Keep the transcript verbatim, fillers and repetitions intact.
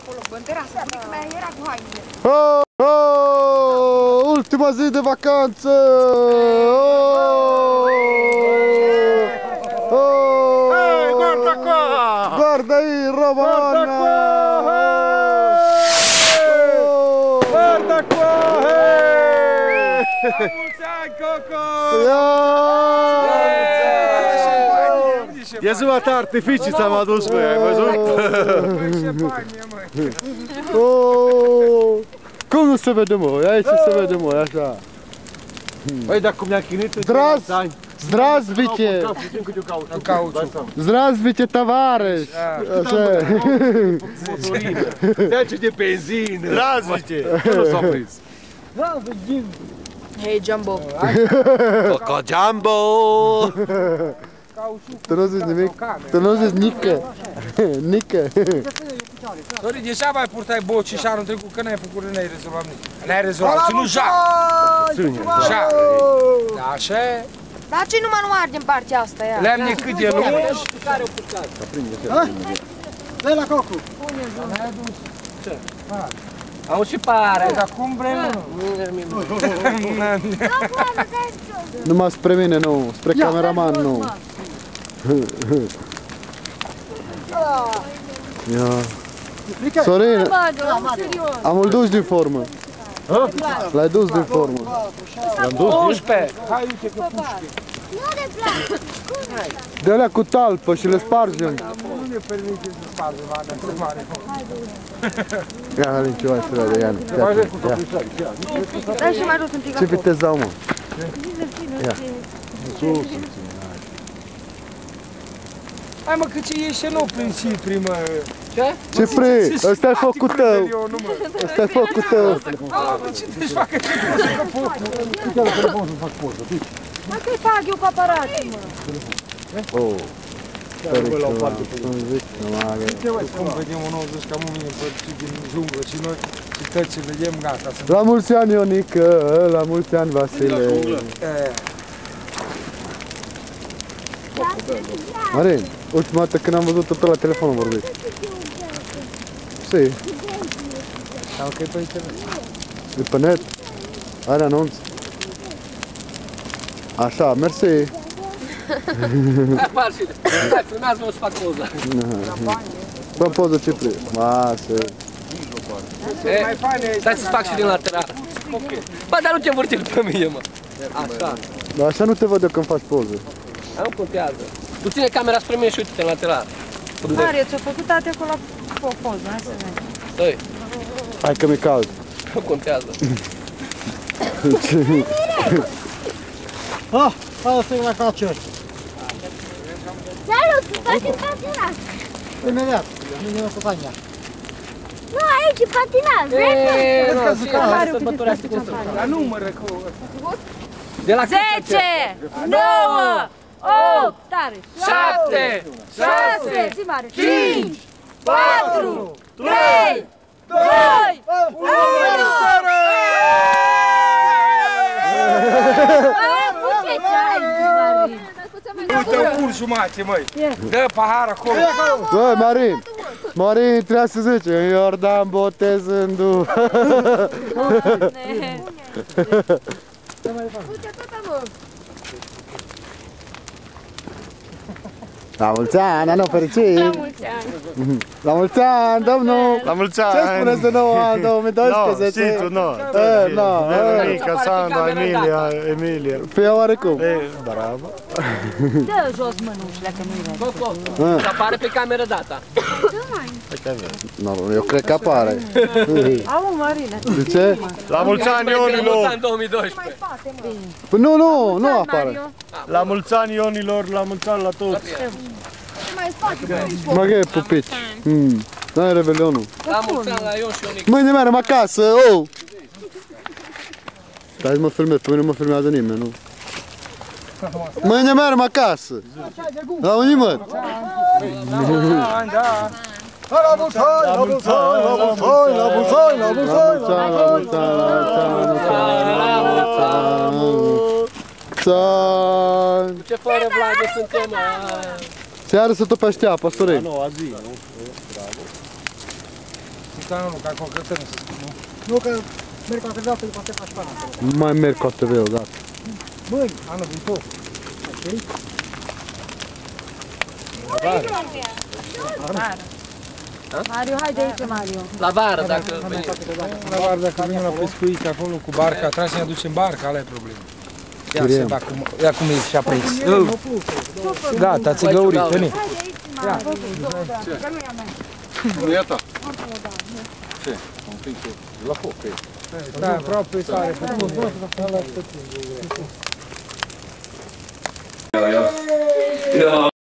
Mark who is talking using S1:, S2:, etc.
S1: acolo, în terasă, bunica mea era cu hainele.
S2: Oh, oh, ultima zi de vacanță! Oh, oh,
S3: hey, guarda qua!
S2: Guarda aí, Romana!
S3: Guarda qua! Hey! Guarda qua! Hey! La mulți ani, Coco!
S2: Ia zi mă, artificii ți-am adus, băi, ai văzut? Oh, cum nu se vede, mă? Aici se vede, mă, așa.
S3: Băi, dar cum ne-a chinuit?
S2: Zdraz! Zdravstvite! Zdravstvite, tovarăș! Așa.
S3: Deci de benzină!
S2: Zdravstvite!
S3: Nu s-a prins.
S1: Hei, Jumbo!
S3: Coco Jumbo!
S2: Tu nu zici nimic? Tu nu zici nică! Nică!
S4: Dori, deja mai purtai boci și anul trecut, că n-ai făcut, n-ai rezolvat nimic. N-ai rezolvat, ținut jar! Jar! Da, așa e?
S1: Dar ce numai nu arde în partea asta, ia?
S4: Le-am de cât de lungi?
S5: Care o purcat? Dă la Cocu! Ce? Am și pare!
S4: Dar cum vrei, mă?
S2: Numai spre mine, nu, spre cameraman, nu. Ia. Sorin, am-l dus din formă. L-ai dus din formă.
S4: L-am dus? unsprezece! Hai, uite că pușcă.
S2: De alea cu talpă și le spargem.
S4: Nu ne permite să spargem, Ana, să mare.
S2: Ia, Alin, ceva să vede, Ian.
S1: Dai și mai jos un pic
S2: Ce viteză dau, mă? Ia.
S4: Hai mă, că ce ieși nou prin Cipri, mă.
S5: Ce?
S2: Cipri, ăsta-i focul tău. Ăsta-i focul tău.
S4: A, mă, ce te-și facă ce poți să focul?
S5: Uite la telefon să fac poză, duci.
S1: Mai că-i pag eu cu aparatul, mă.
S2: Oh. Să-mi zic, nu mai are.
S4: Cum vedem un nouăzeci ca mâine părții din junglă și noi și tăți ce vedem, gata.
S2: La mulți ani, Ionică, la mulți ani, Vasile. Marin, ultima dată când am văzut-o tot la telefon am vorbit. Ce?
S4: Sau că e pe internet.
S2: E pe net? Are anunț? Așa, mersi.
S5: Apar și hai, filmează-mă să fac poză.
S2: Fă poză, Cipri. Lasă.
S5: Stai să fac și din lateral. Bă, dar nu te învârti pe mine, mă. Așa.
S2: Dar așa nu te văd eu când faci poză.
S5: Nu contează. Tu ține camera spre mine și uite-te în lateral.
S1: Mario, ți-a făcut tate acolo o poză, hai să vedem.
S5: Stai.
S2: Hai că mi-e cald.
S5: Nu contează.
S6: Ah, hai să-i la calcior.
S7: Salut, facem patinaj.
S6: Imediat, mine o să fac ea.
S7: Nu, aici e patinaj, vrei?
S5: Eee, nu, și hai să bătorească cum să fac.
S4: La numără cu...
S5: De la
S1: zece, nouă, opt, tare,
S5: șapte,
S1: șase, cinci, patru, trei, doi, unu!
S4: Uite, un ur jumate, măi! Dă pahar acolo!
S2: Bă, Marin! Marin, trebuia să zice, Iordan botezându.
S1: Uite, tata, mă!
S2: La mulți ani, anul fericit!
S1: La mulți ani!
S2: La mulți ani, domnul!
S3: La mulți ani!
S2: Ce spuneți de nou an două mii doisprezece?
S3: No, situ, no.
S2: Eh, no,
S3: Veronica, Sandra, Emilia, Emilia.
S2: Fie oarecum.
S3: E, bravo.
S1: Dă jos mânușile, că nu-i vede.
S5: Coco, să apare pe cameră data.
S2: No, eu cred că apare.
S1: Au, Marina.
S2: De ce?
S3: La mulți ani,
S5: La mulți
S3: Ionilor!
S5: ani două mii doisprezece.
S2: Păi nu, nu, nu apare.
S3: La mulți ani, Ionilor, la mulți ani la toți!
S2: Mă ghe, pupici. Mm. N-ai revelionul.
S5: La mulți ani la Ion și Ionic.
S2: Mâine mergem acasă, oh! Stai să mă filmez, pe mine nu mă filmează nimeni, nu? Mâine mergem acasă! La unii mă?
S6: La mulți ani, la mulți ani, la mulți ani, la mulți ani, la mulți ani, la mulți ani,
S2: la mulți ani.
S5: Ce fără Vlade suntem?
S2: Seară să topește apa, Sorei.
S3: A noua zi, nu?
S4: stanno ca qualche tempo.
S6: Nu că merg ca câteodată după te faci pana acolo.
S2: Nu mai merg cu A T V-ul, da.
S6: Mâini.
S4: Anul viitor.
S1: Mario, haide aici, Mario.
S5: La vară, dacă veni.
S4: La vară, dacă venim la pescuit acolo cu barca, trebuie să ne aducem barca, ala e problema. Ia
S2: Scriem.
S4: se va cum, ia cum e și-a prins. Gata, ți-ai găurit, veni.
S2: Nu e a ta.
S4: Da, proprio stare.
S5: Joo, joo.